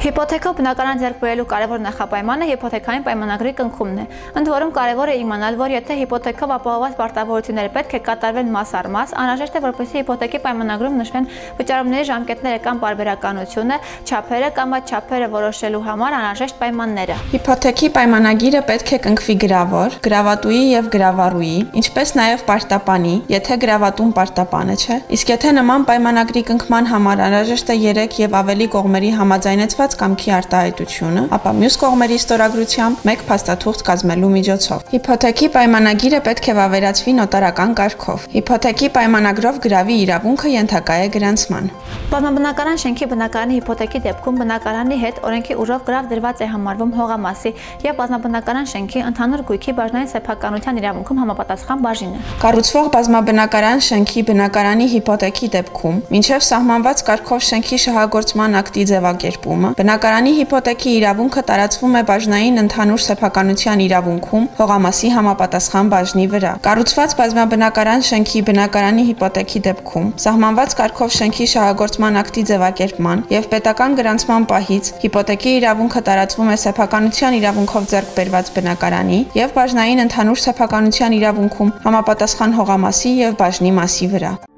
Հիփոթեքով բնակարան ձեռք բերելու կարևոր նախապայմանը հիփոթեքային պայմանագրի կնքումն է։ Ընդ որում կարևոր է իմանալ, որ եթե հիփոթեքով ապահովված պարտավորությունները պետք է կատարվեն մաս առ մաս, անհրաժեշտ է, որպեսզի հիփոթեքի պայմանագրում նշվեն վճարումների ժամկետները կամ պարբերականությունը, չափերը կամ այդ չափերը որոշելու համար անհրաժեշտ պայմանները։ Հիփոթեքի պայմանագիրը պետք է կնքվի գրավոր, գրավատուի եւ գրավառուի, ինչպես նաեւ պարտապանի, եթե գրավատուն պարտապանը չէ։ Իսկ եթե նման պայմանագրի կնքման համար անհրաժեշտ է 3 եւ ավելի կողմերի համաձայնեցված կամքի արտահայտությունը, ապա մյուս կողմերի ստորագրությամբ մեկ փաստաթուղթ կազմելու միջոցով։ Հիփոթեքի պայմանագիրը պետք է վավերացվի նոտարական կարգով։ Հիփոթեքի պայմանագրով գրավի իրավունքը ենթակա է գրանցման։ Բազմաբնակարան շենքի բնակարանի հիփոթեքի դեպքում բնակարանի հետ օրենքի ուժով գրավ դրված է համարվում հողամասի եւ բազմաբնակարան շենքի ընդհանուր գույքի բաժնային սեփականության իրավունքում համապատասխան բաժինը։ Կառուցվող բազմաբնակարան շենքի բնակարանի հիփոթեքի դեպքում, մինչև սահմանված կարգով շենքի շահագործման ակտի ձևակերպումը, բնակարանի հիփոթեքի իրավունքը տարածվում է բաժնային ընդհանուր սեփականության իրավունքում հողամասի համապատասխան բաժնի վրա։ Կառուցված բազմաբնակարան շենքի բնակարանի հիփոթեքի դեպքում, սահմանված կարգով շենքի շահագործման ակտի ձևակերպման եւ պետական գրանցման պահից հիփոթեքի իրավունքը տարածվում է սեփականության իրավունքով ձեռք բերված բնակարանի եւ բաժնային ընդհանուր սեփականության իրավունքում համապատասխան հողամասի եւ բաժնի մասի վրա։